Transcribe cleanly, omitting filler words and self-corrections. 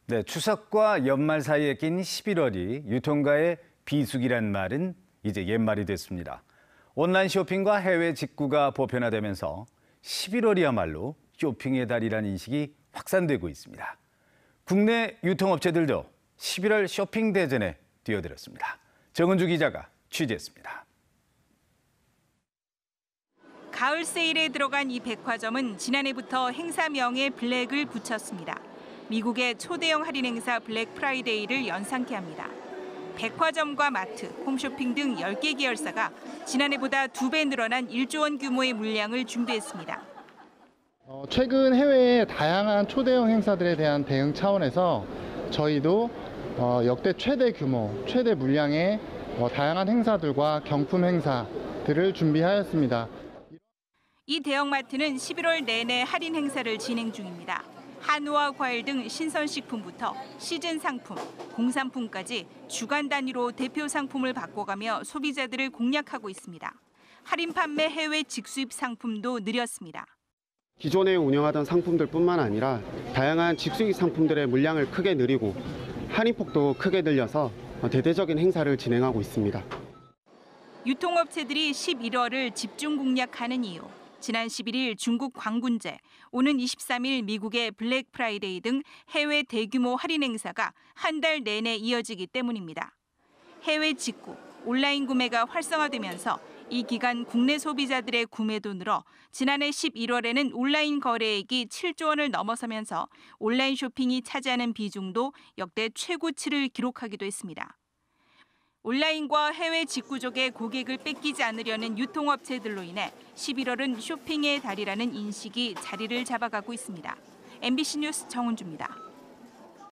네, 추석과 연말 사이에 낀 11월이 유통가의 비수기란 말은 이제 옛말이 됐습니다. 온라인 쇼핑과 해외 직구가 보편화되면서 11월이야말로 쇼핑의 달이라는 인식이 확산되고 있습니다. 국내 유통업체들도 11월 쇼핑 대전에 뛰어들었습니다. 정은주 기자가 취재했습니다. 가을 세일에 들어간 이 백화점은 지난해부터 행사명에 블랙을 붙였습니다. 미국의 초대형 할인 행사 블랙 프라이데이를 연상케 합니다. 백화점과 마트, 홈쇼핑 등 10개 계열사가 지난해보다 2배 늘어난 1조 원 규모의 물량을 준비했습니다. 최근 해외의 다양한 초대형 행사들에 대한 대응 차원에서 저희도 역대 최대 규모, 최대 물량의 다양한 행사들과 경품 행사들을 준비하였습니다. 이 대형마트는 11월 내내 할인 행사를 진행 중입니다. 한우와 과일 등 신선식품부터 시즌 상품, 공산품까지 주간 단위로 대표 상품을 바꿔가며 소비자들을 공략하고 있습니다. 할인 판매 해외 직수입 상품도 늘렸습니다. 기존에 운영하던 상품들뿐만 아니라 다양한 직수입 상품들의 물량을 크게 늘리고 할인폭도 크게 늘려서 대대적인 행사를 진행하고 있습니다. 유통업체들이 11월을 집중 공략하는 이유. 지난 11일 중국 광군제, 오는 23일 미국의 블랙 프라이데이 등 해외 대규모 할인 행사가 한 달 내내 이어지기 때문입니다. 해외 직구, 온라인 구매가 활성화되면서 이 기간 국내 소비자들의 구매도 늘어 지난해 11월에는 온라인 거래액이 7조 원을 넘어서면서 온라인 쇼핑이 차지하는 비중도 역대 최고치를 기록하기도 했습니다. 온라인과 해외 직구족의 고객을 뺏기지 않으려는 유통업체들로 인해 11월은 쇼핑의 달이라는 인식이 자리를 잡아가고 있습니다. MBC 뉴스 정은주입니다.